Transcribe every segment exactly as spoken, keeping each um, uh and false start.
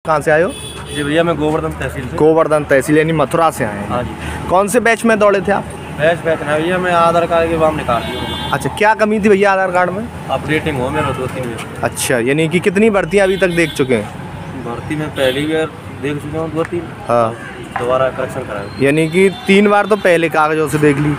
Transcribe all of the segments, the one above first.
कहाँ से आए हो? जी भैया मैं गोवर्धन तहसील से। गोवर्धन तहसील यानी मथुरा से आए हैं। हाँ जी। कौन से बैच में दौड़े थे आप? बैच बैच ना भैया, मैं आधार कार्ड के वाम निकाल दिया। अच्छा, क्या कमी थी भैया आधार कार्ड में? अपडेटिंग हो मेरा दो तीन बार। अच्छा, यानी कि कितनी भर्तियाँ अभी तक देख चुके हैं? भर्ती में पहली बार देख चुका हूँ, दो तीन। हाँ, दोबारा करेक्शन कराया। यानी कि तीन बार तो पहले कागजों से देख ली।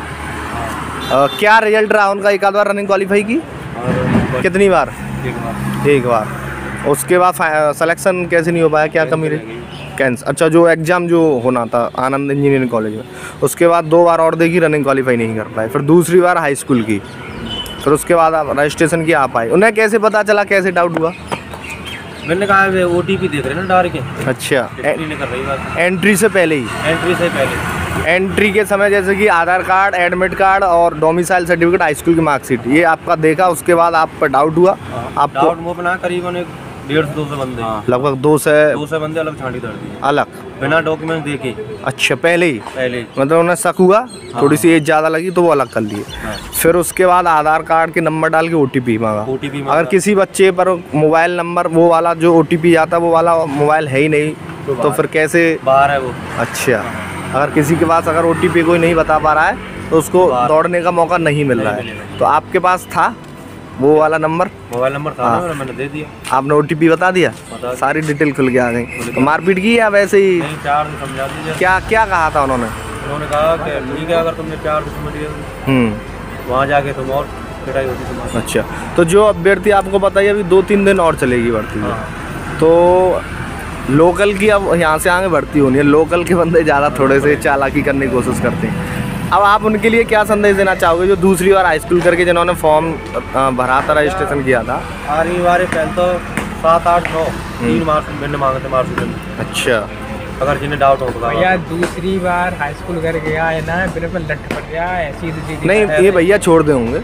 आ, क्या रिजल्ट रहा उनका? एक आध बार रनिंग क्वालिफाई की? और कितनी बार? एक बार। एक बार। उसके बाद सिलेक्शन कैसे नहीं हो पाया, क्या कमी रही? कैंस अच्छा, जो एग्ज़ाम जो होना था आनंद इंजीनियरिंग कॉलेज में, उसके बाद दो बार और देखी, रनिंग क्वालिफाई नहीं कर पाए। फिर दूसरी बार हाई स्कूल की, फिर उसके बाद आप रजिस्ट्रेशन की आप आए। उन्हें कैसे पता चला, कैसे डाउट हुआ? मैंने कहा ओ टी पी देख रहे ना डाल के। अच्छा, नहीं कर रही बात। एंट्री से पहले ही? एंट्री से पहले। एंट्री के समय जैसे कि आधार कार्ड, एडमिट कार्ड और डोमिसाइल सर्टिफिकेट, हाई स्कूल की मार्कशीट, ये आपका देखा, उसके बाद आप पर डाउट हुआ? आपको डाउट वो बना करीबन एक डेढ़ से दो सौ बंदे, लगभग दो सौ दो सौ बंदे अलग छांटी कर दी, अलग बिना डॉक्यूमेंट देके। अच्छा, पहले ही? पहले मतलब उन्हें शक हुआ, थोड़ी सी एज ज़्यादा लगी तो वो अलग कर लिए। हाँ। फिर उसके बाद आधार कार्ड के नंबर डाल के ओ टी पी मांगा। ओ टी पी मांगा। अगर किसी बच्चे पर मोबाइल नंबर वो वाला जो ओ टी पी आता वो वाला मोबाइल है ही नहीं, तो, तो फिर कैसे? बाहर है वो। अच्छा, अगर किसी के पास अगर ओ टी पी कोई नहीं बता पा रहा है तो उसको दौड़ने का मौका नहीं मिल रहा है। तो आपके पास था वो वाला नंबर? मोबाइल नंबर था ना, मैंने दे दिया। आपने ओ टी पी बता दिया? सारी डिटेल खुल के आ गई। तो मारपीट की या वैसे ही? नहीं, प्यार से समझा दीजिए। क्या क्या कहा था उन्होंने? उन्होंने कहा कि ठीक है, अगर तुमने प्यार से समझ लिया हम्म वहाँ जाके तुम और पिटाई होती तुम्हारी। अच्छा, तो जो अभ्यर्थी आपको बताइए अभी दो तीन दिन और चलेगी भर्ती में, तो लोकल की अब यहाँ से आगे भर्ती होनी है, लोकल के बंदे ज़्यादा थोड़े से चालाकी करने की कोशिश करते हैं। अब आप उनके लिए क्या संदेश देना चाहोगे जो दूसरी बार हाई स्कूल करके जिन्होंने फॉर्म भरा था, रजिस्ट्रेशन किया था? आखिरी बार पहले तो सात आठ नौ तीन मार्क्स मैंने मांगे थे मार्क्स। अच्छा, अगर जिन्हें डाउट हो तो भैया दूसरी बार हाई स्कूल कर गया है ना, बिल्कुल लट पड़ गया है, सीधी सीधी नहीं ये भैया छोड़ दे होंगे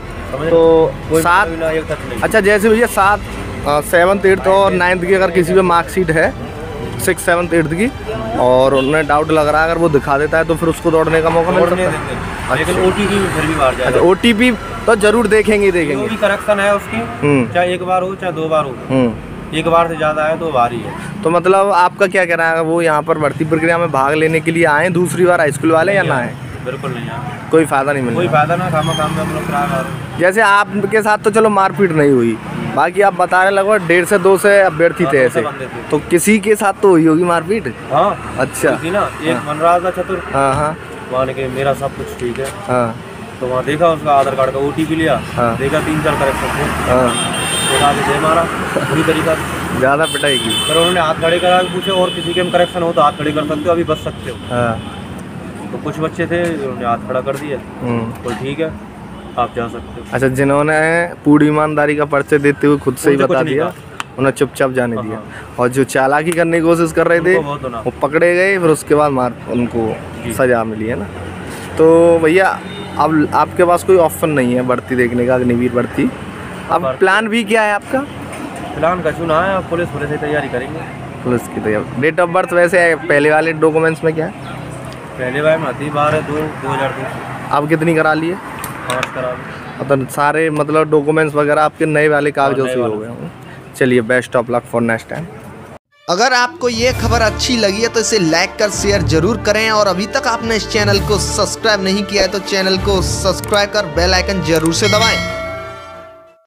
तो सात। अच्छा, जैसे भैया सात सेवन्थ एट्थ और नाइन्थ की अगर किसी पे मार्कशीट है सिक्स सेवन्थ एट्थ की और उन्हें डाउट लग रहा है, अगर वो दिखा देता है तो फिर उसको दौड़ने का मौका मिल सकता है? लेकिन ओ टी पी फिर भी बाहर जाएगा। अच्छा, ओ टी पी तो जरूर देखेंगे देखेंगे जो भी करेक्शन है उसकी, चाहे एक बार हो चाहे दो बार हो, एक बार से ज़्यादा है तो भारी है। तो मतलब आपका क्या कहना है, वो यहाँ पर भर्ती प्रक्रिया में भाग लेने के लिए आए दूसरी बार हाई स्कूल वाले या ना आए? बिल्कुल नहीं आए, कोई फायदा नहीं मिला? कोई फायदा ना, काम काम में हम लोग करा। जैसे आपके साथ तो चलो मारपीट नहीं हुई, बाकी आप बता रहे लगभग डेढ़ से दो से अभ्यर्थी थे ऐसे, तो किसी के साथ तो हुई होगी मारपीट? हाँ। अच्छा ना, एक मन रहा था चतुर। हाँ हाँ। मान के मेरा सब कुछ ठीक है। हाँ। तो वहाँ देखा उसका आधार कार्ड का ओ टी पी लिया। हाँ। देखा तीन चार करेक्शन थे। हाँ। देखा दे मारा पूरी तरीका से, ज़्यादा पिटाई की। फिर उन्होंने हाथ खड़े करा के पूछे और किसी के में करेक्शन हो तो हाथ खड़े कर सकते हो, अभी बच सकते हो। हाँ। तो कुछ बच्चे थे उन्होंने हाथ खड़ा कर दिया, तो ठीक है आप जा सकते हो। अच्छा, जिन्होंने पूरी ईमानदारी का पर्चे देते हुए खुद से ही बता दिया, उन्हें चुपचाप जाने दिया, और जो चालाकी करने की कोशिश कर रहे थे वो पकड़े गए, फिर उसके बाद मार उनको सजा मिली है ना। तो भैया अब आपके पास कोई ऑप्शन नहीं है भर्ती देखने का, अग्निवीर भर्ती, अब प्लान भी क्या है आपका? प्लान का चुना है, पुलिस पुलिस की तैयारी करेंगे। पुलिस की तैयारी। डेट ऑफ बर्थ वैसे पहले वाले डॉक्यूमेंट्स में क्या है? पहले बार में आती बारह दो दो हज़ार दो। आप कितनी करा लिए? पाँच करा ली। मतलब सारे मतलब डॉक्यूमेंट्स वगैरह आपके नए वाले कागजों से हो गए होंगे। चलिए, best of luck for next time. अगर आपको ये खबर अच्छी लगी है तो इसे लाइक कर शेयर जरूर करें, और अभी तक आपने इस चैनल को सब्सक्राइब नहीं किया है तो चैनल को सब्सक्राइब कर बेल आइकन जरूर से दबाएं।